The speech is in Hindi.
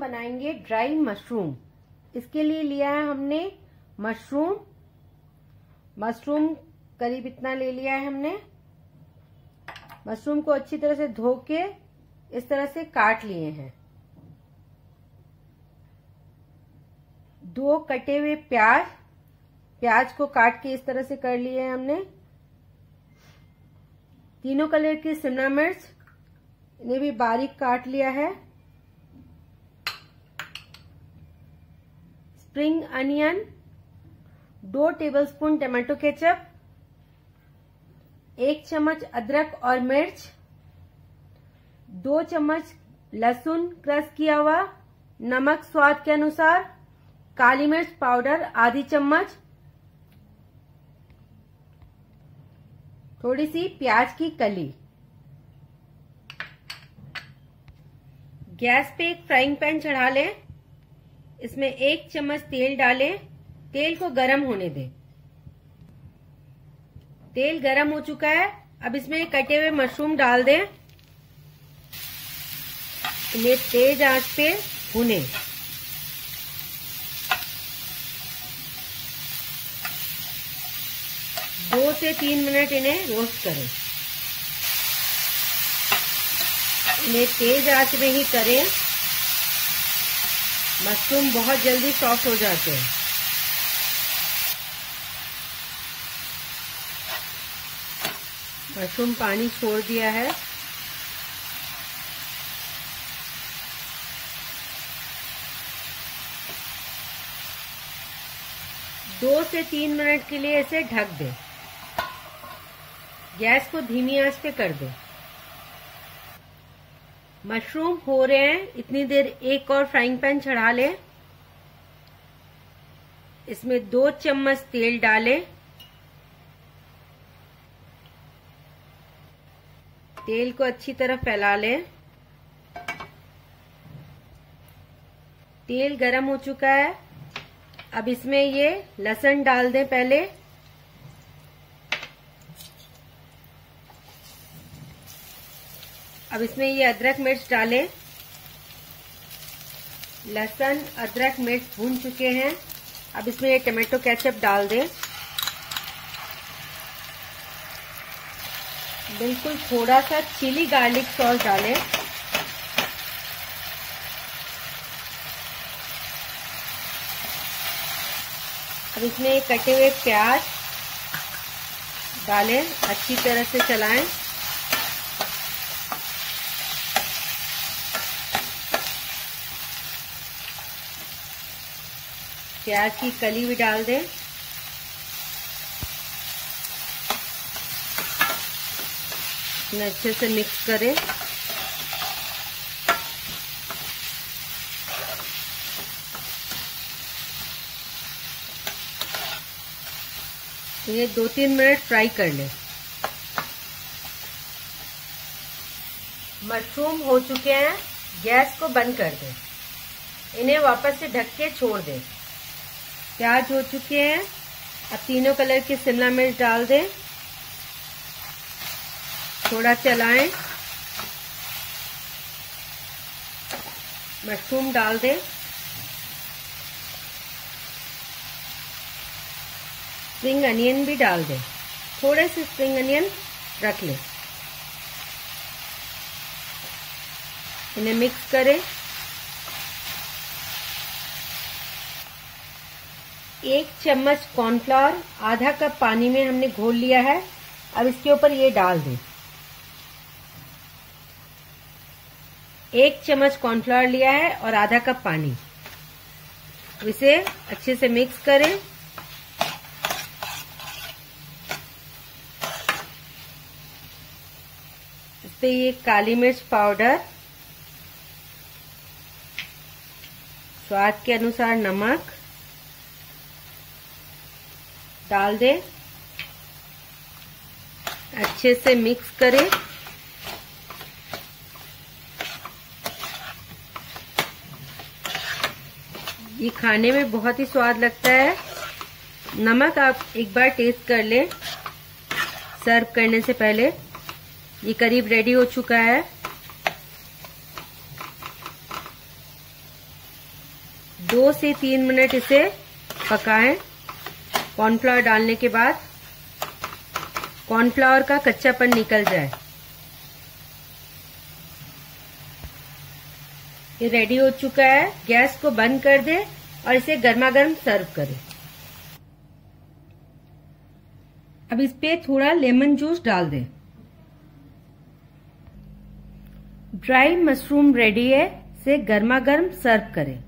बनाएंगे ड्राई मशरूम। इसके लिए लिया है हमने मशरूम करीब इतना ले लिया है हमने। मशरूम को अच्छी तरह से धो के इस तरह से काट लिए हैं। 2 कटे हुए प्याज को काट के इस तरह से कर लिए हैं हमने। 3 कलर की शिमला मिर्च, इन्हें भी बारीक काट लिया है। Spring onion, 2 tablespoon tomato ketchup, 1 चम्मच अदरक और मिर्च, 2 चम्मच लहसुन क्रश किया हुआ, नमक स्वाद के अनुसार, काली मिर्च पाउडर आधी चम्मच, थोड़ी सी प्याज की कली। गैस पे एक फ्राइंग पैन चढ़ा लें। इसमें 1 चम्मच तेल डालें। तेल को गरम होने दें। तेल गरम हो चुका है। अब इसमें कटे हुए मशरूम डाल दें। इन्हें तेज आंच पे भूनें। दो से 3 मिनट इन्हें रोस्ट करें। इन्हें तेज आंच में ही करें। मशरूम बहुत जल्दी सॉफ्ट हो जाते हैं। मशरूम पानी छोड़ दिया है। दो से 3 मिनट के लिए इसे ढक दें। गैस को धीमी आंच पे कर दें। मशरूम हो रहे हैं, इतनी देर एक और फ्राइंग पैन चढ़ा लें। इसमें 2 चम्मच तेल डालें। तेल को अच्छी तरह फैला लें। तेल गरम हो चुका है। अब इसमें ये लहसुन डाल दें पहले। अब इसमें ये अदरक मिर्च डालें। लहसुन अदरक मिर्च भून चुके हैं। अब इसमें ये टमाटो केचप डाल दें। बिल्कुल थोड़ा सा चिली गार्लिक सॉस डालें। अब इसमें कटे हुए प्याज डालें। अच्छी तरह से चलाएं। प्याज की कली भी डाल दें। इन्हें अच्छे से मिक्स करें। ये 2-3 मिनट फ्राई कर लें। मशरूम हो चुके हैं। गैस को बंद कर दें। इन्हें वापस से ढक के छोड़ दें। प्याज हो चुके हैं। अब 3 कलर की शिमला मिर्च डाल दें। थोड़ा चलाएं। मशरूम डाल दें। स्प्रिंग अनियन भी डाल दें। थोड़े से स्प्रिंग अनियन रख लें। इन्हें मिक्स करें। 1 चम्मच कॉर्नफ्लोर आधा कप पानी में हमने घोल लिया है। अब इसके ऊपर ये डाल दें। 1 चम्मच कॉर्नफ्लोर लिया है और आधा कप पानी। इसे अच्छे से मिक्स करें। इस पे ये काली मिर्च पाउडर, स्वाद के अनुसार नमक डाल दें। अच्छे से मिक्स करें। ये खाने में बहुत ही स्वाद लगता है। नमक आप एक बार टेस्ट कर लें सर्व करने से पहले। ये करीब रेडी हो चुका है। 2 से 3 मिनट इसे पकाएं। कॉर्नफ्लावर डालने के बाद कॉर्नफ्लावर का कच्चापन निकल जाए। ये रेडी हो चुका है। गैस को बंद कर दे और इसे गर्मा गर्म सर्व करें। अब इस पे थोड़ा लेमन जूस डाल दें। ड्राई मशरूम रेडी है। इसे गर्मा गर्म सर्व करें।